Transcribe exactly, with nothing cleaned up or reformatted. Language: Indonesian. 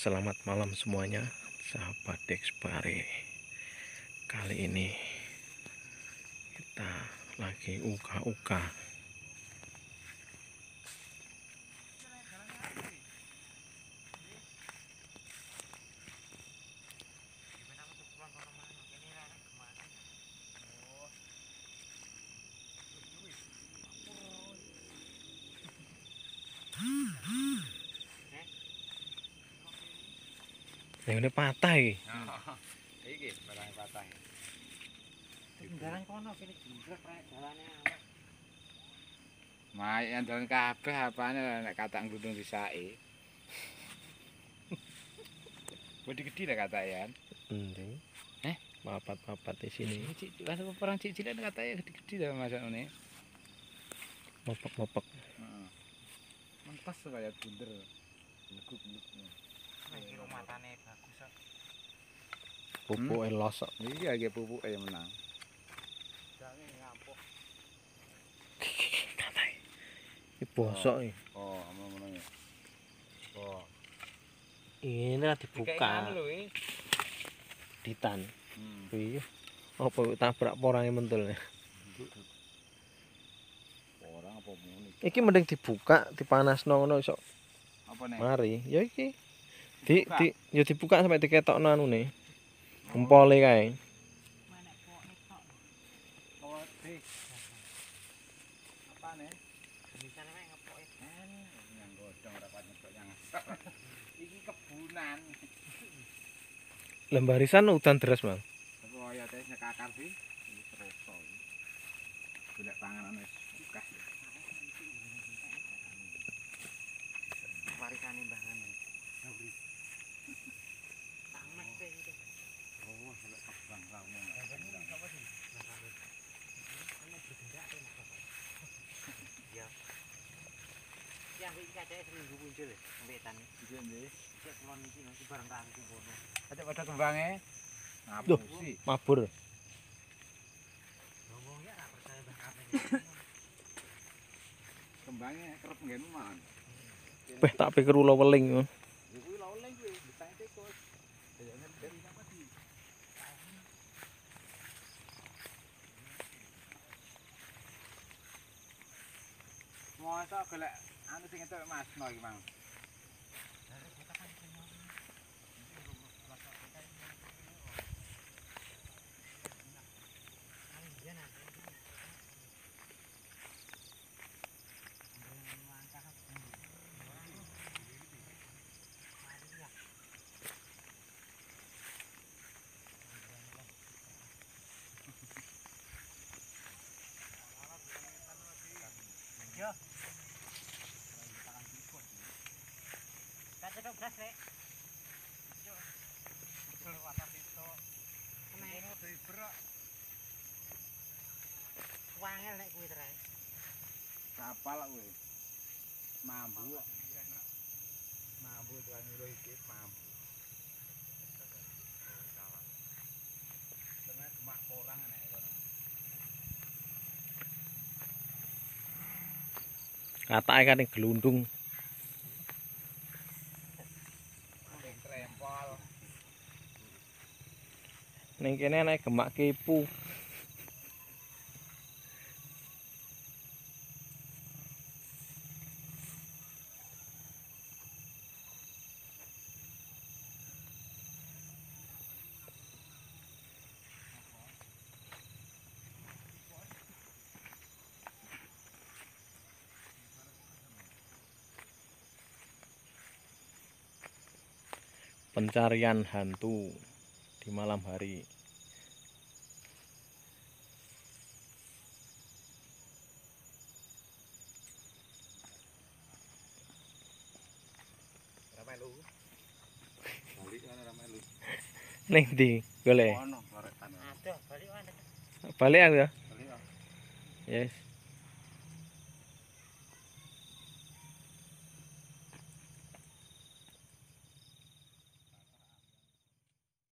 Selamat malam semuanya, sahabat Dexpare. Kali ini kita lagi uga-uga. Yang ini patah iki. Iki barang patah. Jalan kono kene jingkrek rek dalane awak. Mak yang jalan kabeh apane nek katak nggunung disake. Gede-gede lah katakan. Ending. Eh, papat-papat di sini. Cik, kan perang cilik katanya gede-gede lah masak ngene. Mopek-mopek. Heeh. Mentas kaya bunder. Leguk-leguk. Iki matane bagus kok. Pupuke losok. Iki lagi pupuke yang menang. Jange ngampuh. Katanya. Iki bosok iki. Oh, ngono ya. Oh. Ini lah dibuka. Ditan. Hmm. Iya. Apa tabrak porangnya mentul ya? Orang apa muni? Iki mending dibuka, dipanasno ngono iso. Apa nih? Mari, ya iki. Di di ya dibuka sampai diketokno anune. Empole kae. Menek poke tok. Oh, di. Apa nih? Bisa nek ngepoke. Yang godhong ora pat nyebok yang. Iki kebunan. Lembarisan udan deras, Bang. Apa ya teh nyekakar sih? Iki terasa. Golek panganan wis buka. Warisane Mbah Ngene. Tamek teh iki. Oh, golek kebang ramu. Sapa sih? Ana digendak teh nek. Ya. Yang iki kacake seminggu muncul ya, wetan. Iki nggih. Cek kulon iki nanti bareng rangsung kono. Ada pada kembange. Duh. Ngapusi. Mabur. Ngomong ya ora percaya Mbah Kapten. Kembange kerep nggen man. Beh tak pikir ula weling. Ya kuwi lha oleh kuwi, ditang tikus. Ya ngerti apa sih? Mosok golek anu sing entuk Masno iki, Mang. Kacek bras rek. Yo. Betul watas itu. Ngono diberak. Wangel nek kuwi terus. Kapal kuwi. Mambu. Mambu tuan lho iki mambu. Tengah gemak porang nek kono. Katake kan gelundung. Trempol. Ning kene nek gemak kepu. Pencarian hantu di malam hari. Ramelu. Balik ana ramelu. Ning ndi golek? Ono lorekan. Aduh, balik wae. Balik aku ya. Balik. Yes.